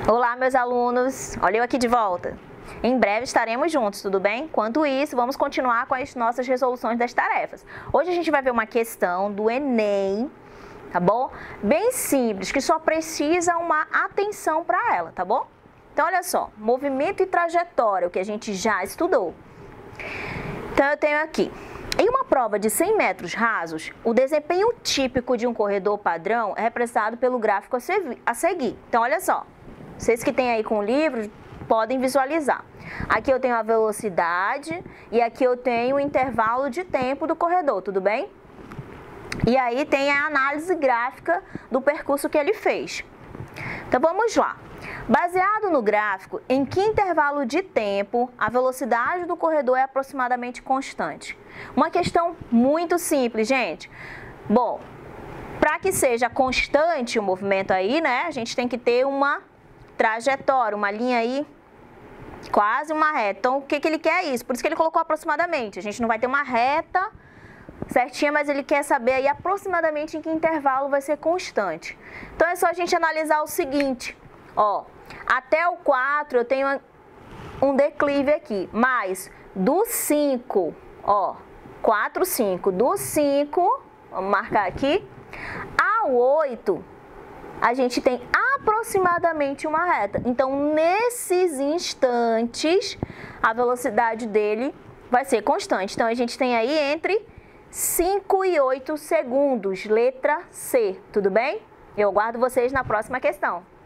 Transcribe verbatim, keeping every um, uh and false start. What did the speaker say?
Olá, meus alunos! Olha eu aqui de volta. Em breve estaremos juntos, tudo bem? Enquanto isso, vamos continuar com as nossas resoluções das tarefas. Hoje a gente vai ver uma questão do Enem, tá bom? Bem simples, que só precisa uma atenção para ela, tá bom? Então, olha só, movimento e trajetória, o que a gente já estudou. Então, eu tenho aqui. Em uma prova de cem metros rasos, o desempenho típico de um corredor padrão é representado pelo gráfico a seguir. Então, olha só, vocês que têm aí com o livro podem visualizar. Aqui eu tenho a velocidade e aqui eu tenho o intervalo de tempo do corredor, tudo bem? E aí tem a análise gráfica do percurso que ele fez. Então, vamos lá. Baseado no gráfico, em que intervalo de tempo a velocidade do corredor é aproximadamente constante? Uma questão muito simples, gente. Bom, para que seja constante o movimento aí, né, a gente tem que ter uma trajetória, uma linha aí, quase uma reta. Então, o que, que ele quer é isso? Por isso que ele colocou aproximadamente. A gente não vai ter uma reta certinha, mas ele quer saber aí aproximadamente em que intervalo vai ser constante. Então, é só a gente analisar o seguinte, ó. Até o quatro eu tenho um declive aqui, mas do cinco, ó, quatro, cinco, do cinco, vamos marcar aqui, ao oito, a gente tem aproximadamente uma reta. Então, nesses instantes, a velocidade dele vai ser constante. Então, a gente tem aí entre cinco e oito segundos, letra C, tudo bem? Eu aguardo vocês na próxima questão.